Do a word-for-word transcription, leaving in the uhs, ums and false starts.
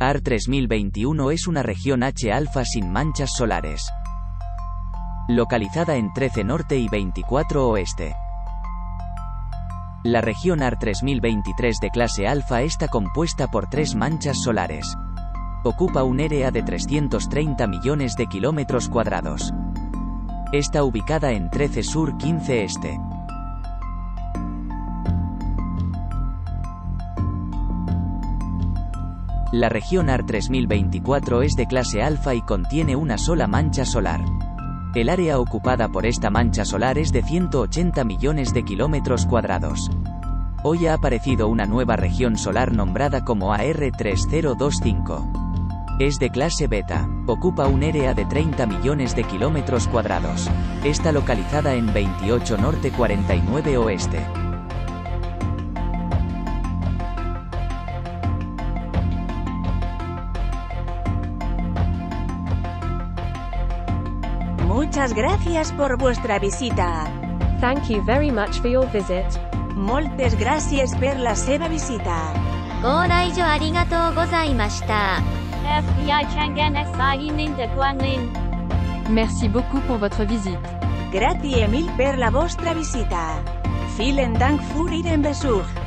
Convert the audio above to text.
A R tres mil veintiuno es una región H-alfa sin manchas solares. Localizada en trece norte y veinticuatro oeste. La región A R tres mil veintitrés de clase alfa está compuesta por tres manchas solares. Ocupa un área de trescientos treinta millones de kilómetros cuadrados. Está ubicada en trece sur quince este. La región A R tres mil veinticuatro es de clase alfa y contiene una sola mancha solar. El área ocupada por esta mancha solar es de ciento ochenta millones de kilómetros cuadrados. Hoy ha aparecido una nueva región solar nombrada como A R tres mil veinticinco. Es de clase beta. Ocupa un área de treinta millones de kilómetros cuadrados. Está localizada en veintiocho norte cuarenta y nueve oeste. Muchas gracias por vuestra visita. Thank you very much for your visit. Moltes gràcies per la seva visita. ご来場ありがとうございました。 F B I Changan S I Nin de Guanlin. Merci beaucoup pour votre visite. Grazie mil per la vostra visita. Vielen Dank für Ihren Besuch.